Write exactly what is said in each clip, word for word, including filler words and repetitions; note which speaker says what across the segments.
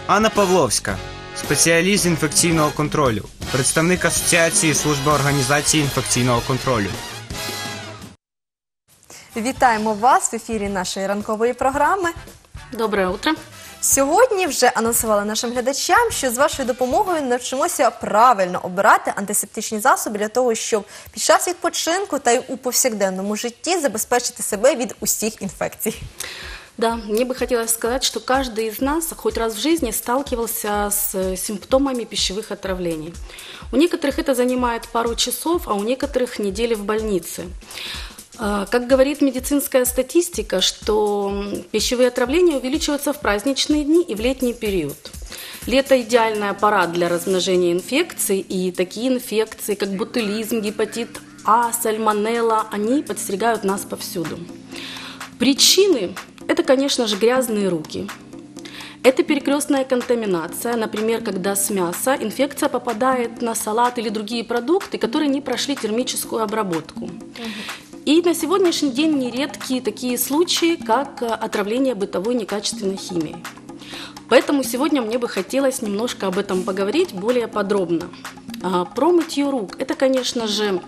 Speaker 1: Анна Павловська, спеціаліст з інфекційного контролю, представник Асоціації служби організації інфекційного контролю.
Speaker 2: Вітаємо вас в ефірі нашої ранкової програми.
Speaker 3: Доброе утро.
Speaker 2: Сьогодні вже анонсували нашим глядачам, що з вашою допомогою навчимося правильно обирати антисептичні засоби для того, щоб під час відпочинку та й у повсякденному житті забезпечити себе від усіх інфекцій.
Speaker 3: Да, мне бы хотелось сказать, что каждый из нас хоть раз в жизни сталкивался с симптомами пищевых отравлений. У некоторых это занимает пару часов, а у некоторых недели в больнице. Как говорит медицинская статистика, что пищевые отравления увеличиваются в праздничные дни и в летний период. Лето – идеальная пора для размножения инфекций, и такие инфекции, как ботулизм, гепатит А, сальмонелла, они подстерегают нас повсюду. Причины – это, конечно же, грязные руки. Это перекрестная контаминация, например, когда с мяса инфекция попадает на салат или другие продукты, которые не прошли термическую обработку. И на сегодняшний день нередки такие случаи, как отравление бытовой некачественной химией. Поэтому сегодня мне бы хотелось немножко об этом поговорить более подробно. Про мытье рук. Это, конечно же,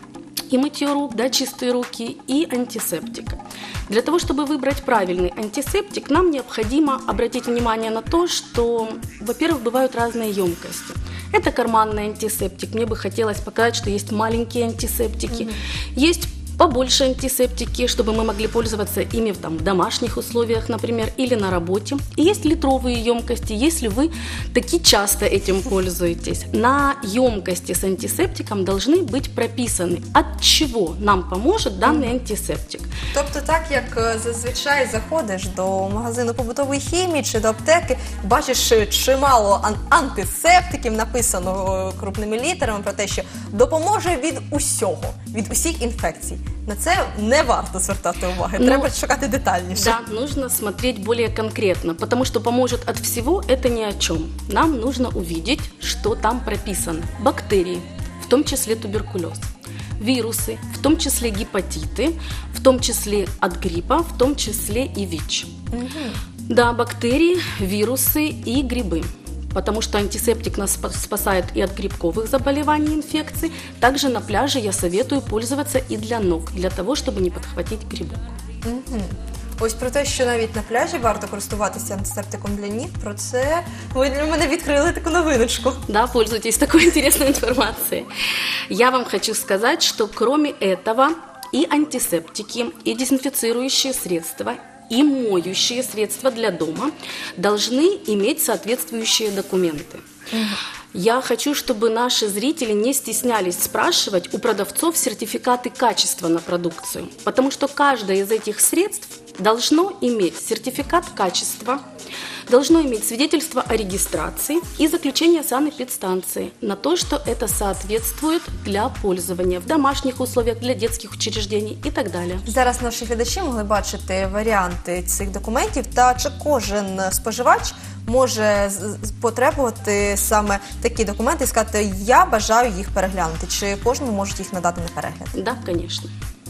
Speaker 3: и мытье рук, да, чистые руки, и антисептик. Для того, чтобы выбрать правильный антисептик, нам необходимо обратить внимание на то, что, во-первых, бывают разные емкости. Это карманный антисептик. Мне бы хотелось показать, что есть маленькие антисептики, mm-hmm. есть побольше антисептики, чтобы мы могли пользоваться ими там, в домашних условиях, например, или на работе. И есть литровые емкости, если вы таки часто этим пользуетесь. На емкости с антисептиком должны быть прописаны, от чего нам поможет данный антисептик.
Speaker 2: Тобто так, як зазвичай заходиш до магазину побутової хімії чи до аптеки, бачиш чимало антисептиків, написано крупними літерами про те, що допоможе від усього, від усіх інфекцій. На це не варто звертати уваги, ну, треба шукати детальніше.
Speaker 3: Да, нужно смотреть более конкретно, потому что поможет от всего это ни о чем. Нам нужно увидеть, что там прописано. Бактерии, в том числе туберкулез. Вирусы, в том числе гепатиты, в том числе от гриппа, в том числе и ВИЧ. Угу. Да, бактерии, вирусы и грибы. Потому что антисептик нас спасает и от грибковых заболеваний, инфекций. Также на пляже я советую пользоваться и для ног, для того, чтобы не подхватить грибок.
Speaker 2: Угу. Ось про те, що навіть на пляжі варто користуватися антисептиком для ніг, про це ви для мене відкрили таку новиночку.
Speaker 3: Да, пользуйтесь такой интересной информацией. Я вам хочу сказать, что кроме этого и антисептики, и дезинфицирующие средства, и моющие средства для дома должны иметь соответствующие документы. Угу. Я хочу, чтобы наши зрители не стеснялись спрашивать у продавцов сертификаты качества на продукцию, потому что каждое из этих средств должно иметь сертификат качества, должно иметь свидетельство о регистрации и заключение санэпидстанции на то, что это соответствует для пользования в домашних условиях, для детских учреждений и так далее.
Speaker 2: Зараз наші глядачі могли бачити варіанти цих документів, та чи кожен споживач може потребувати саме такі документи і сказати, я бажаю їх переглянути, чи кожному можуть їх надати на перегляд?
Speaker 3: Да, конечно.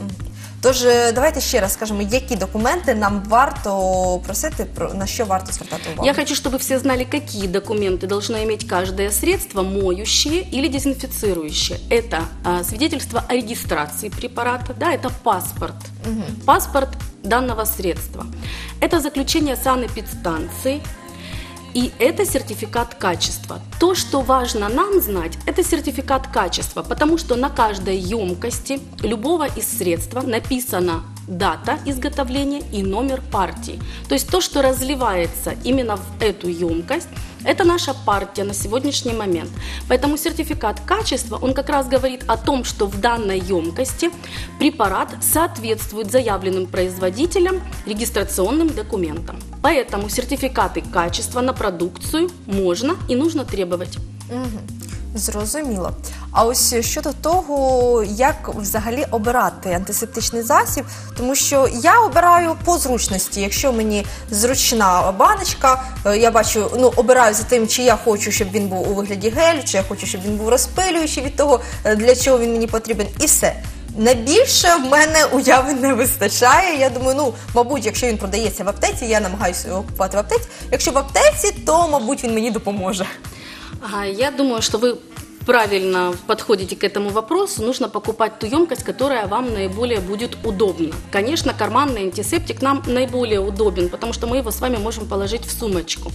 Speaker 2: Тож, давайте ще раз скажемо, які документи нам варто просити, на що варто звертати увагу.
Speaker 3: Я хочу, чтобы все знали, какие документы должно иметь каждое средство, моющее или дезинфицирующее. Это а, свидетельство о регистрации препарата, да, это паспорт, угу. паспорт данного средства. Это заключение санэпидстанции. И это сертификат качества. То, что важно нам знать, это сертификат качества, потому что на каждой емкости любого из средства написана дата изготовления и номер партии. То есть то, что разливается именно в эту емкость, это наша партия на сегодняшний момент. Поэтому сертификат качества, он как раз говорит о том, что в данной емкости препарат соответствует заявленным производителям регистрационным документам. Поэтому сертификаты качества на продукцию можно и нужно требовать.
Speaker 2: Угу. Зрозуміло. А ось щодо того, як взагалі обирати антисептичний засіб, тому що я обираю по зручності. Якщо мені зручна баночка, я бачу, ну, обираю за тим, чи я хочу, щоб він був у вигляді гелю, чи я хочу, щоб він був розпилюючий від того, для чого він мені потрібен, і все. На більше в мене уяви не вистачає. Я думаю, ну, мабуть, якщо він продається в аптеці, я намагаюся його купувати в аптеці. Якщо в аптеці, то, мабуть, він мені допоможе.
Speaker 3: Ага, я думаю, что вы правильно подходите к этому вопросу. Нужно покупать ту емкость, которая вам наиболее будет удобна. Конечно, карманный антисептик нам наиболее удобен, потому что мы его с вами можем положить в сумочку.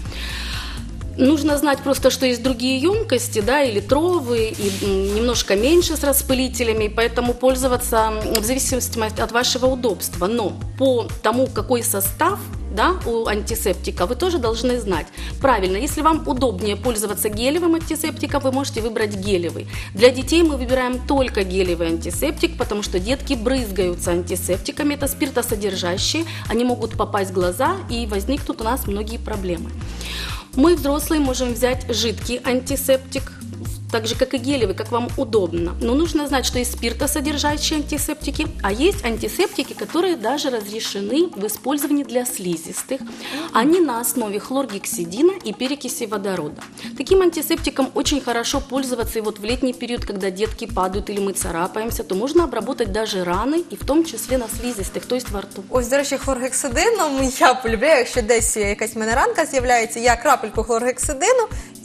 Speaker 3: Нужно знать просто, что есть другие емкости, да, и литровые, и немножко меньше с распылителями, поэтому пользоваться в зависимости от вашего удобства. Но по тому, какой состав, да, у антисептика, вы тоже должны знать. Правильно, если вам удобнее пользоваться гелевым антисептиком, вы можете выбрать гелевый. Для детей мы выбираем только гелевый антисептик, потому что детки брызгаются антисептиками, это спиртосодержащие, они могут попасть в глаза, и возникнут у нас многие проблемы. Мы, взрослые, можем взять жидкий антисептик, так же, как и гелевый, как вам удобно. Но нужно знать, что есть спиртосодержащие антисептики, а есть антисептики, которые даже разрешены в использовании для слизистых. Они на основе хлоргексидина и перекиси водорода. Таким антисептиком очень хорошо пользоваться и вот в летний период, когда детки падают или мы царапаемся, то можно обработать даже раны, и в том числе на слизистых, то есть во рту.
Speaker 2: Ось, до речі, хлоргексидином я полюбляю, якщо десь якась в мене ранка з'являється, я крапельку хлоргексидину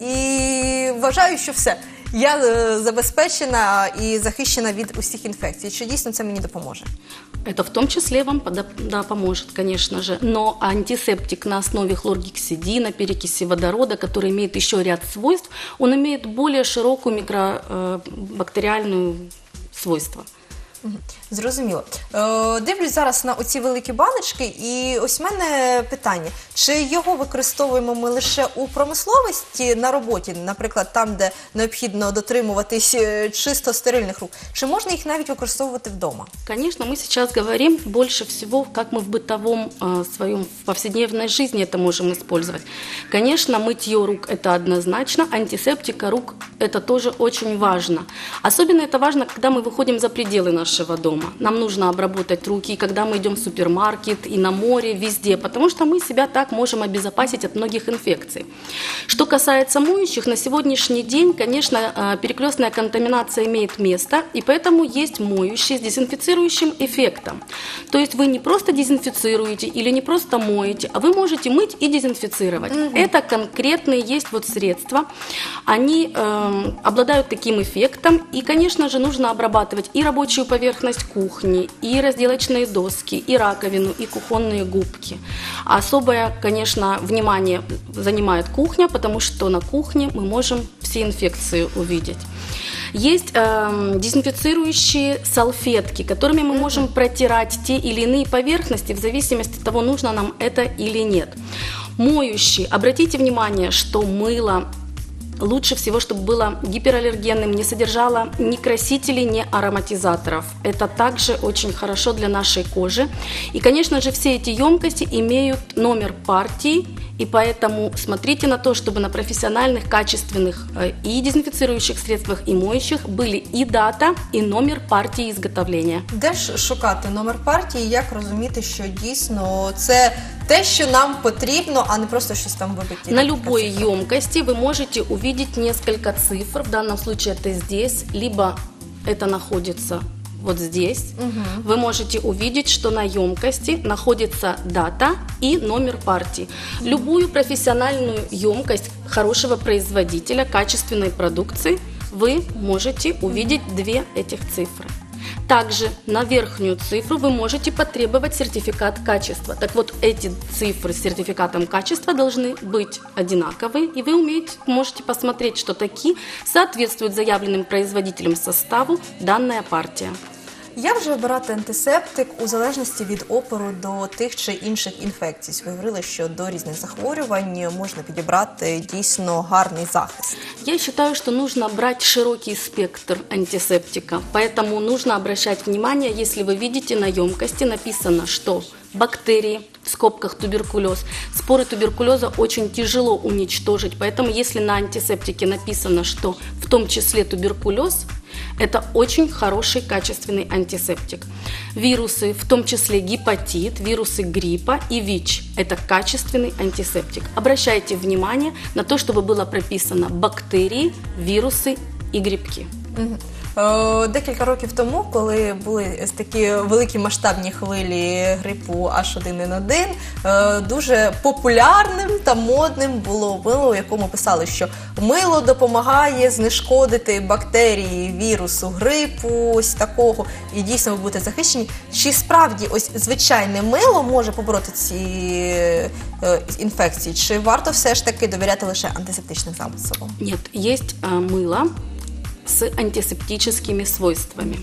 Speaker 2: і вважаю, що все. Я е, забезпечена і захищена від усіх інфекцій. Чи дійсно це мені допоможе?
Speaker 3: Это в том числе вам пода- да, поможет, конечно же. Но антисептик на основе хлоргексидина, перекиси водорода, который имеет еще ряд свойств, он имеет более широкую микробактериальную свойства.
Speaker 2: Зрозуміло. Е, дивлюсь зараз на оці великі баночки, і ось в мене питання. Чи його використовуємо ми лише у промисловості на роботі, наприклад, там, де необхідно дотримуватись е, чисто стерильних рук? Чи можна їх навіть використовувати вдома?
Speaker 3: Конечно, мы сейчас говорим больше всего, как мы в бытовом э, своем, в повседневной жизни это можем использовать. Конечно, мытье рук – это однозначно, антисептика рук – это тоже очень важно. Особенно это важно, когда мы выходим за пределы нашего дома. Нам нужно обработать руки, когда мы идем в супермаркет и на море, везде, потому что мы себя так можем обезопасить от многих инфекций. Что касается моющих, на сегодняшний день, конечно, перекрестная контаминация имеет место, и поэтому есть моющие с дезинфицирующим эффектом. То есть вы не просто дезинфицируете или не просто моете, а вы можете мыть и дезинфицировать. Mm-hmm. Это конкретные есть вот средства, они э, обладают таким эффектом, и, конечно же, нужно обрабатывать и рабочую поверхность кухни, и разделочные доски, и раковину, и кухонные губки. А особое, конечно, внимание занимает кухня, потому что на кухне мы можем все инфекции увидеть. Есть э, дезинфицирующие салфетки, которыми мы можем протирать те или иные поверхности в зависимости от того, нужно нам это или нет. Моющие. Обратите внимание, что мыло лучше всего, чтобы было гипераллергенным, не содержало ни красителей, ни ароматизаторов. Это также очень хорошо для нашей кожи. И, конечно же, все эти емкости имеют номер партии, и поэтому смотрите на то, чтобы на профессиональных, качественных и дезинфицирующих средствах, и моющих были и дата, и номер партии изготовления.
Speaker 2: Де ж шукати номер партії, як розуміти, що дійсно це те, що нам потрібно, а не просто щось там вибиті?
Speaker 3: На любой емкости вы можете увидеть несколько цифр, в данном случае это здесь, либо это находится вот здесь. Угу. Вы можете увидеть, что на емкости находится дата и номер партии. Любую профессиональную емкость хорошего производителя, качественной продукции, вы можете увидеть две этих цифры. Также на верхнюю цифру вы можете потребовать сертификат качества. Так вот, эти цифры с сертификатом качества должны быть одинаковые, и вы умеете, можете посмотреть, что таки соответствует заявленным производителем составу данная партия.
Speaker 2: Як же обирати антисептик у залежності від опору до тих чи інших інфекцій? Ви говорили, що до різних захворювань можна підібрати дійсно гарний захист.
Speaker 3: Я считаю, что нужно брать широкий спектр антисептика, поэтому нужно обращать внимание, если вы видите на емкости написано, что бактерии, в скобках туберкулез. Споры туберкулеза очень тяжело уничтожить, поэтому если на антисептике написано, что в том числе туберкулез, это очень хороший качественный антисептик. Вирусы, в том числе гепатит, вирусы гриппа и ВИЧ – это качественный антисептик. Обращайте внимание на то, чтобы было прописано бактерии, вирусы и грибки.
Speaker 2: Е, Декілька років тому, коли були ось такі великі масштабні хвилі грипу аш один ен один, е, дуже популярним та модним було мило, у якому писали, що мило допомагає знешкодити бактерії вірусу грипу, ось такого, і дійсно ви будете захищені. Чи справді ось звичайне мило може побороти ці е, інфекції? Чи варто все ж таки довіряти лише антисептичним засобам?
Speaker 3: Нет, есть э, мыло с антисептическими свойствами.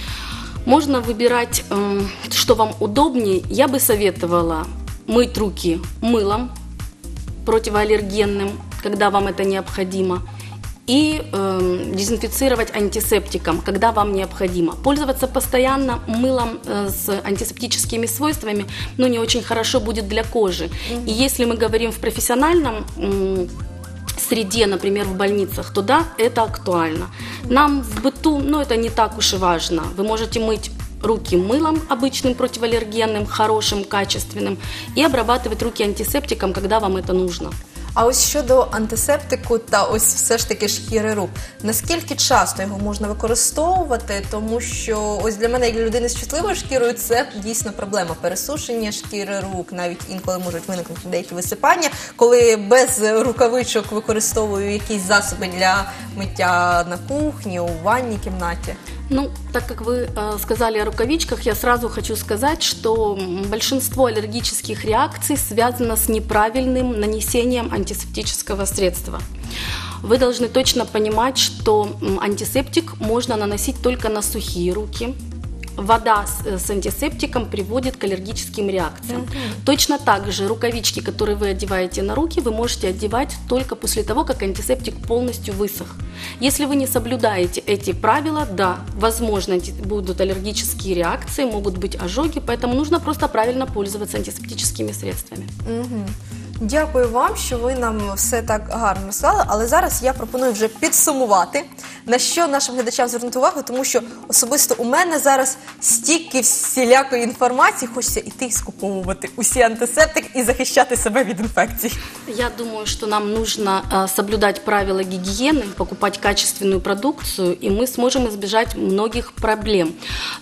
Speaker 3: Можно выбирать, э, что вам удобнее. Я бы советовала мыть руки мылом противоаллергенным, когда вам это необходимо, и э, дезинфицировать антисептиком, когда вам необходимо. Пользоваться постоянно мылом э, с антисептическими свойствами, но не очень хорошо будет для кожи. Mm-hmm. И если мы говорим в профессиональном э, среде, например, в больницах, то да, это актуально. Нам в быту, ну, это не так уж и важно. Вы можете мыть руки мылом обычным противоаллергенным, хорошим, качественным, и обрабатывать руки антисептиком, когда вам это нужно.
Speaker 2: А ось щодо антисептику та ось все ж таки шкіри рук, наскільки часто його можна використовувати? Тому що ось для мене, як для людини з чутливою шкірою, це дійсно проблема. Пересушення шкіри рук, навіть інколи можуть виникнути деякі висипання, коли без рукавичок використовую якісь засоби для миття на кухні, у ванній кімнаті.
Speaker 3: Ну, так как вы э, сказали о рукавичках, я сразу хочу сказать, что большинство аллергических реакций связано с неправильным нанесением антисептического средства. Вы должны точно понимать, что антисептик можно наносить только на сухие руки. Вода с, с антисептиком приводит к аллергическим реакциям. Mm-hmm. Точно так же рукавички, которые вы одеваете на руки, вы можете одевать только после того, как антисептик полностью высох. Если вы не соблюдаете эти правила, да, возможно, будут аллергические реакции, могут быть ожоги, поэтому нужно просто правильно пользоваться антисептическими средствами.
Speaker 2: Mm-hmm. Дякую вам, що ви нам все так гарно розказали, але зараз я пропоную вже підсумувати, на що нашим глядачам звернути увагу, тому що особисто у мене зараз стільки всілякої інформації, хочеться іти і скуповувати усі антисептики і захищати себе від інфекцій.
Speaker 3: Я думаю, что нам нужно э, соблюдать правила гигиены, покупать качественную продукцию, и мы сможем избежать многих проблем.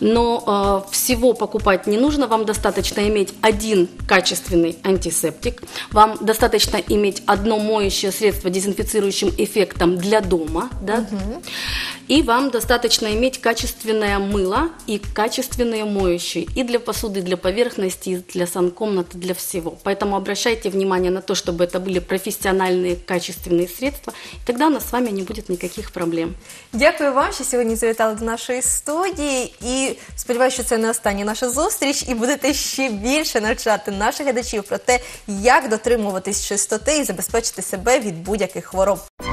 Speaker 3: Но э, всего покупать не нужно, вам достаточно иметь один качественный антисептик, вам достаточно иметь одно моющее средство дезинфицирующим эффектом для дома, да? Угу. И вам достаточно иметь качественное мыло и качественные моющие и для посуды, и для поверхности, и для санкомнаты, для всего. Поэтому обращайте внимание на то, чтобы это были профессиональные качественные средства, и тогда у нас с вами не будет никаких проблем.
Speaker 2: Дякую вам, що сьогодні завітали до нашої студії, і сподіваюся, що це не остання наша зустріч, і будете ще більше навчати наших глядачів про те, як дотримуватись чистоти і забезпечити себе від будь-яких хвороб.